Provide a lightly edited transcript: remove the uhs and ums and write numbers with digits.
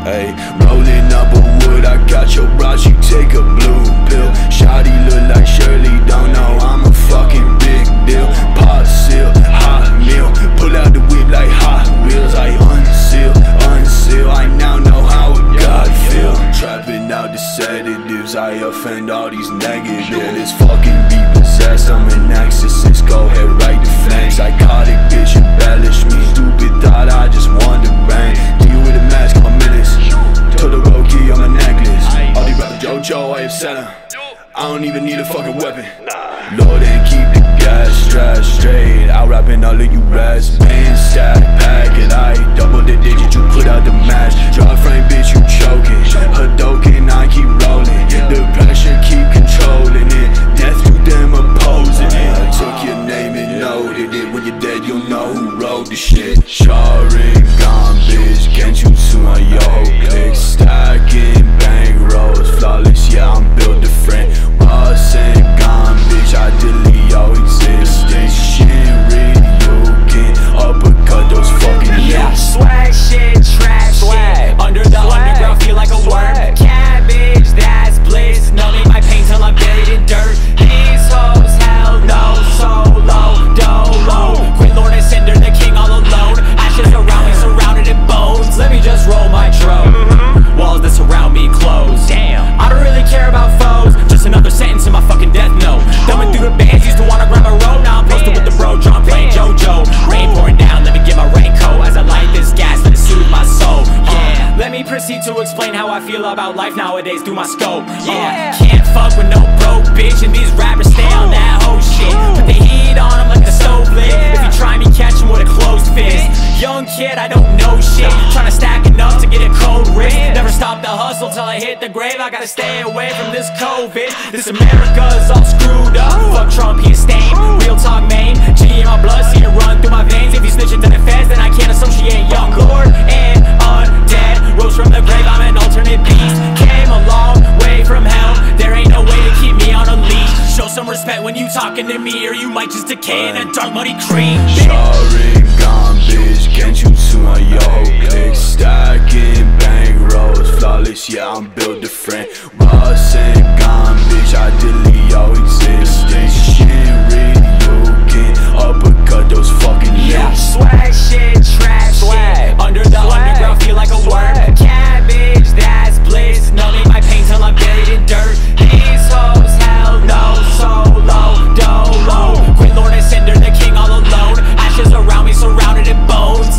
Ayy, rolling up a wood, I got your bra, she take a blue pill. Shawty look like Shirley, don't know I'm a fucking big deal. Pot seal, hot meal, pull out the whip like Hot Wheels. I unseal, I now know how a God feel. Trapping out the sedatives, I offend all these negatives. This fucking be possessed, I'm an exorcist, go ahead, write the flames. Psychotic bitch, embellish me, stupid thought, I just want to bang. Deal with a mask, I'm a menace, Todoroki on my necklace. All these rappers JoJo, I upset him, I don't even need a fucking weapon. Lord, and keep the gas strap straight, I'll rapping all of you rats. Pain stack, pack it, I double the digit, you put out the match. Drop frame, bitch, you choking, Hadoken, I keep rolling. The pressure keep controlling it, death to them opposing it. I took your name and noted it, when you're dead you'll know who wrote the shit. Sharingan, bitch, can't you sue my yo click? Stacking bankrolls, flawless, yeah, I'm built different. Ross and gone, bitch, I delete your existence. Shinryuken, uppercut those fucking niggas. Swag shit, trap shit, under the underground feel like a worm. Cabbage, that's bliss, numbing my pain till I'm buried in dirt. These hoes, hell no, solo, dolo. Quit Lord and Cinder, the king all alone. Ashes around me, surrounded in bones. Let me just roll my drone. Walls that surround me close. Damn, I don't really care about foes, just another sentence in my fucking death note. Thumbing through the bands, used to wanna grab a road. Now I'm posted with the bro, John playing JoJo. Rain pouring down, let me get my raincoat. As I light this gas, let it soothe my soul. Yeah, let me proceed to explain how I feel about life nowadays through my scope. Yeah, can't fuck with no broke bitch, and these rappers stay on that whole shit. Put the heat on them like the stove lit. If you try me, catch him with a closed fist. Young kid, I don't know shit, tryna stack enough to get a cold wrist. Never stop the hustle till I hit the grave. I gotta stay away from this COVID. This America is all screwed up. Fuck Trump, he a stain. Real talk, main G in my blood, see it run through my veins. If you snitching to the feds, then I can't associate young lord and undead. Rose from the grave, I'm an alternate beast. Came a long way from hell, there ain't no way to keep me on a leash. Show some respect when you talking to me, or you might just decay in a dark muddy cream. Sharingan, bitch, can't you sue my yo click? Stacking bankrolls, flawless, yeah, I'm built different. Ross and gone, bitch, I delete your existence. Shinryuken, uppercut those fucking niggas. Swag shit, trap shit, under the underground feel like a worm. Cabbage, that's bliss, numbing my pain till I'm buried in dirt. These hoes, hell no, solo, dolo. Quit Lord and Cinder, the king all alone. Ashes around me, surrounded in bones.